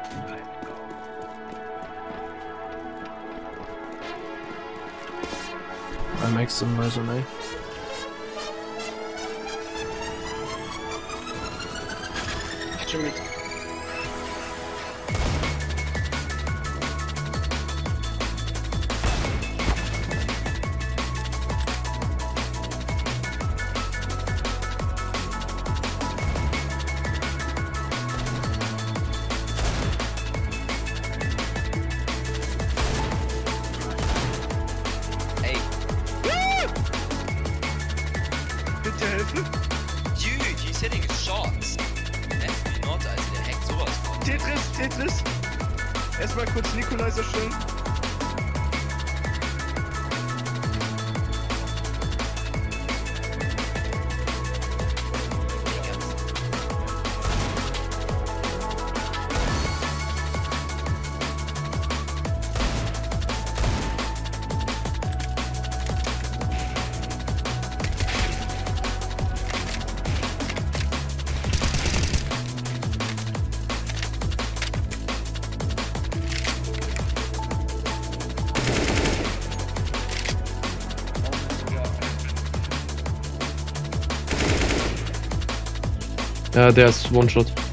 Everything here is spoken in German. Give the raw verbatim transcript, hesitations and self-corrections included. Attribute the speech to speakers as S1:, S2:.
S1: I make some noise on me.
S2: Jimmy. Bitte helfen?
S3: Dude, he's hitting shots. That's not, also der hackt sowas von.
S2: Tetris, Tetris. Erstmal kurz Nikolai erstellen.
S1: Ja, der ist One-Shot.